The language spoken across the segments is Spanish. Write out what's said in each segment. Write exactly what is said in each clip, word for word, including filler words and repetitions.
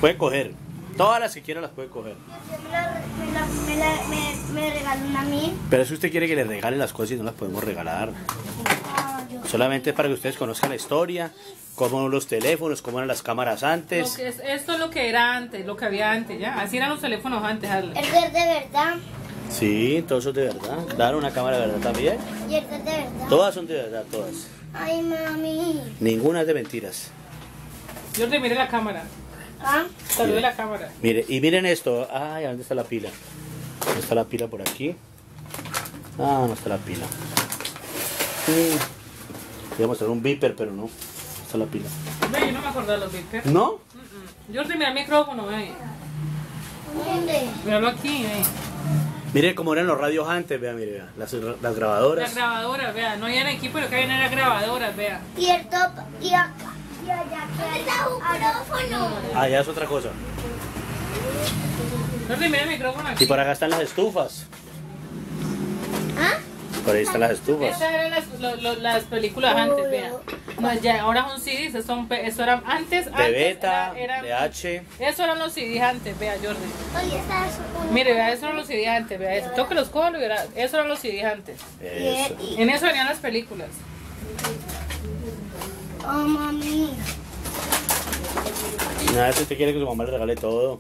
Puede coger. Todas las que quiera las puede coger. Me, la, me, la, me, la, me, me regaló una a mí. Pero si usted quiere que le regalen las cosas y no las podemos regalar. Ah, yo. Solamente es para que ustedes conozcan la historia, cómo eran los teléfonos, cómo eran las cámaras Lo antes. que es, esto es lo que era antes, lo que había antes, ¿ya? Así eran los teléfonos antes, Harlan. ¿El es de verdad? Sí, todo eso es de verdad. Claro, una cámara de verdad también. ¿Y el es de verdad? Todas son de verdad, todas. Ay, mami. Ninguna es de mentiras. Jordi, mire la cámara. ¿Ah? Salude la cámara. Mire, y miren esto. Ay, ¿dónde está la pila? ¿Dónde está la pila por aquí? Ah, no está la pila. Sí. Voy a mostrar un beeper, pero no. No está la pila. Ve, yo no me acordaba de los beepers. ¿No? Mm, mm. Jordi, mira el micrófono, ve. ¿Dónde? Míralo aquí, ve. Mire cómo eran los radios antes, vea, mire, vea. Las, las Las grabadoras. grabadoras, vea. No había equipo, lo que había eran grabadoras, vea. Y el top, y acá. Y allá, ¿dónde está un micrófono? Ah, ya es otra cosa. Jordi, mira el micrófono aquí. Y por acá están las estufas. ¿Ah? Por ahí están las estufas. Esas eran las, lo- lo- las películas antes, vea. No, ya, ahora son C Ds, son, pe- eso eran antes, De antes beta, era- eran- de H. Eso eran los C Ds antes, vea, Jordi. Oye, está su Mire, vea, eso eran los C Ds antes, vea, eso. Toque los codos, verá, eso eran los C Ds antes. Eso. Y, En eso venían las películas. oh, mami. Nada, si usted quiere que su mamá le regale todo.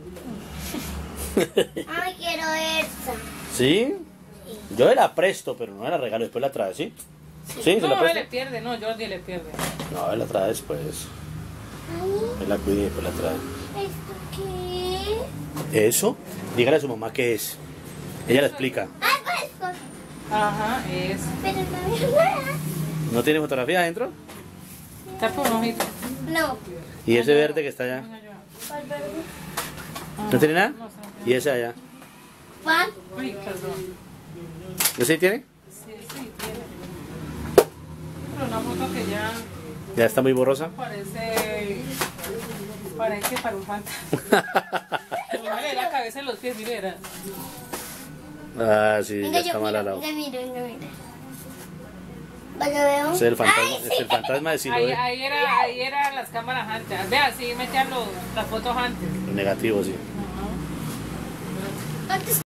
Ay, quiero esta. ¿Sí? Yo la presto, pero no la regalo, después la trae, ¿sí? ¿Sí? ¿Se la No, él le presto? pierde, no, Jordi le pierde. No, él la trae después. Él la cuida y después la trae. ¿Esto qué? ¿Eso? Dígale a su mamá qué es. Ella le explica. Ay, pues, pues. Ajá, es. Pero no veo nada. ¿No tiene fotografía adentro? Tapa un ojito. No. ¿Y ese verde que está allá? ¿Cuál verde? ¿No tiene nada? No, ¿Y ese allá? ¿Cuál? Ay, perdón. ¿Ese tiene? Sí, sí, tiene. Pero una foto que ya Ya está muy borrosa. parece. Parece para un fantasma. Mire la cabeza y los pies, mire, era. Ah, sí, ya Venga, está yo mal al miro, lado. venga, miro, venga, mira. Vaya, veo. Ese es el fantasma, Ay, es el fantasma de Ahí, Siloé. ahí, era, ahí eran las cámaras antes. Vea, sí metían los, las fotos antes. Negativo, sí. Ajá. Antes